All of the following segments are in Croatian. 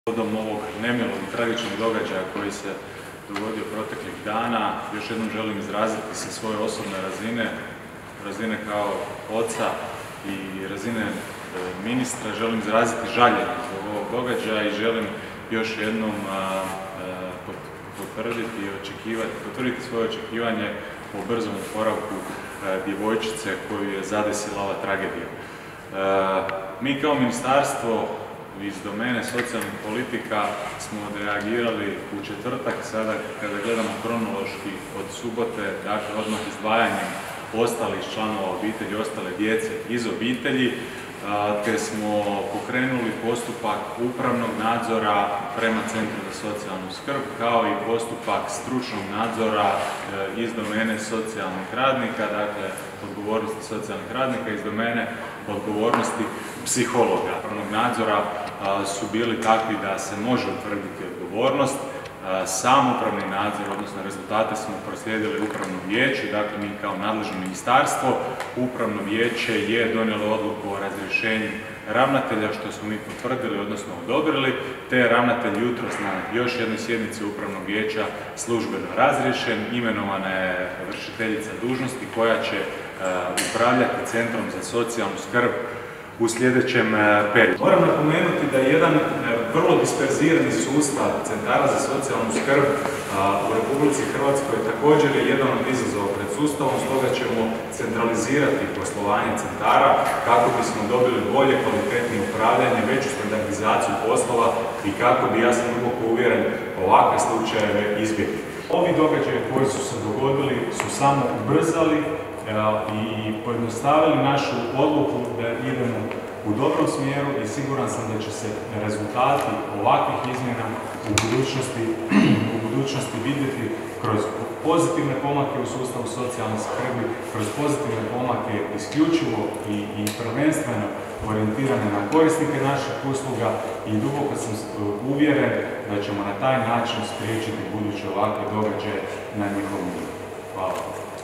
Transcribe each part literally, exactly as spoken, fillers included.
Povodom ovog nemilog i tragičnog događaja koji se dogodio proteklih dana, još jednom želim izraziti sa svoje osobne razine, razine kao oca i razine ministra, želim izraziti žaljenje zbog ovog događaja i želim još jednom potvrditi i očekivati, potvrditi svoje očekivanje o brzom oporavku djevojčice koju je zadesila ova tragedija. Mi kao ministarstvo iz domene socijalnih politika smo reagirali u četvrtak, sada kada gledamo kronološki od subote, dakle odmah izdvajanjem ostalih članova obitelji, ostale djece iz obitelji, te smo pokrenuli postupak upravnog nadzora prema Centru za socijalnu skrb, kao i postupak stručnog nadzora iz domene socijalnih radnika, dakle odgovornosti socijalnih radnika, iz domene odgovornosti psihologa. Upravnog nadzora su bili takvi da se može utvrditi odgovornost. Sam upravni nadzor, odnosno rezultate smo proslijedili Upravnom vijeću, dakle mi kao nadležno ministarstvo. Upravno vijeće je donijelo odluku o razrješenju ravnatelja, što smo mi potvrdili, odnosno odobrili, te je ravnatelj jutros na još jednoj sjednici Upravnog vijeća službeno razriješen. Imenovana je vršiteljica dužnosti koja će upravljati Centrom za socijalnu skrb u sljedećem periodu. Moram napomenuti da je jedan vrlo disperzirani sustav centara za socijalnu skrb u Republici Hrvatskoj također je jedan od izazova pred sustavom, stoga ćemo centralizirati poslovanje centara kako bismo dobili bolje, kvalitetnije upravljanje, veću standardizaciju poslova i kako bi, ja sam duboko uvjeren, ovakve slučajeve izbjegli. Ovi događaji koji su se dogodili su samo ubrzali i pojednostavili našu odluku da idemo u dobrom smjeru i siguran sam da će se rezultati ovakvih izmjena u budućnosti, u budućnosti vidjeti kroz pozitivne pomake u sustavu socijalne skrbi, kroz pozitivne pomake isključivo i, i prvenstveno orijentirane na korisnike naših usluga i duboko sam uvjeren da ćemo na taj način spriječiti buduće ovakve događaje na njihovom putu. Hvala.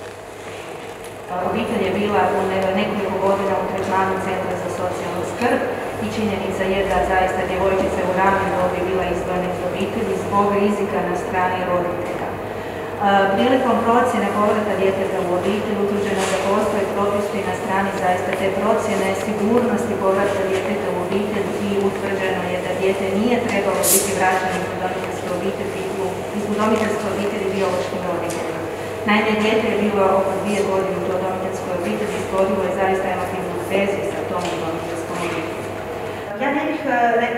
Obitelj je bila u nekoliko godina u tretmanu Centra za socijalnu skrb i činjenica je da zaista djevojčica u ranoj dobi bila izdvojena iz obitelji zbog rizika na strani roditelja. Prilikom procjene povrata djeteta u obitelj utvrđeno je da postoje propusti na strani zaista te procjene sigurnosti povrata djeteta u obitelj i utvrđeno je da dijete nije trebalo biti vraćeno iz udomiteljske obitelji iz udomiteljske obitelji biološkim roditeljima. Naime, dijete je bilo oko dvije godine u udomiteljskoj obitelji i stvorilo je zaista emotivnu vezu sa tom udomiteljskom obitelji. Ja ne bih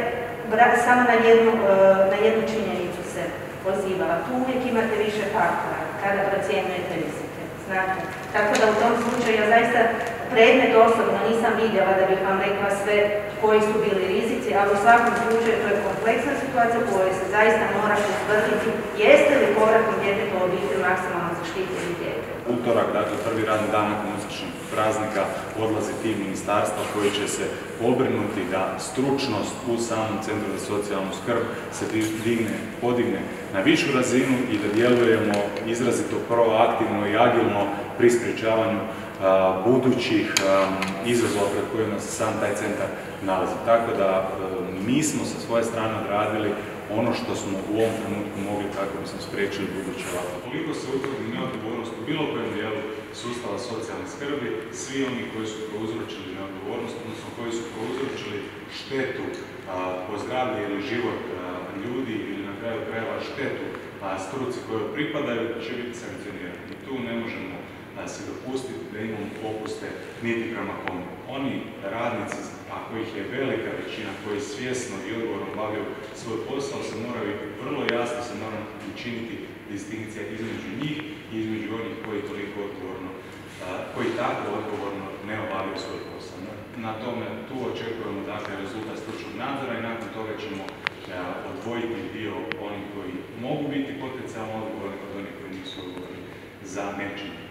samo na jednu, na jednu činjenicu se pozivala. Tu uvijek imate više faktora kada procjenjujete rizike. Znate? Tako da u tom slučaju ja zaista predmet osobno nisam vidjela da bih vam rekla sve koji su bili rizici, ali u svakom slučaju to je kompleksna situacija u kojoj se zaista mora utvrditi jeste li povratom djeteta u obitelj maksimalno zaštitili dijete. Utorak, dakle prvi radni dan nakon uskršnjih praznika, odlazi tim ministarstva koji će se pobrinuti da stručnost u samom Centru za socijalnu skrb se digne, podigne na višu razinu i da djelujemo izrazito proaktivno i agilno pri sprječavanju budućih izazova pred kojima se sam taj centar nalazi. Tako da mi smo sa svoje strane odradili ono što smo u ovom trenutku mogli kako bismo spriječili buduće ovako. Koliko se utvrdi neodgovornost u bilo kojem dijelu sustava socijalne skrbi, svi oni koji su prouzročili neodgovornost, odnosno koji su prouzročili štetu po zdravlje ili život ljudi ili na kraju krajeva štetu struci kojoj pripadaju, će biti sankcionirani. I tu ne možemo se dopustiti da imamo popuste niti prema kome. Oni radnici, a kojih je velika većina, koji svjesno i odgovorno obavljaju svoj posao, se moraju vrlo jasno se mora učiniti distinkcija između njih i između onih koji toliko odgovorno, koji tako odgovorno ne obavljaju svoj posao. Na tome tu očekujemo dakle rezultat stručnog nadzora i nakon toga ćemo odvojiti dio onih koji mogu biti potencijalno odgovorni od onih koji nisu odgovorni za nečinjenje.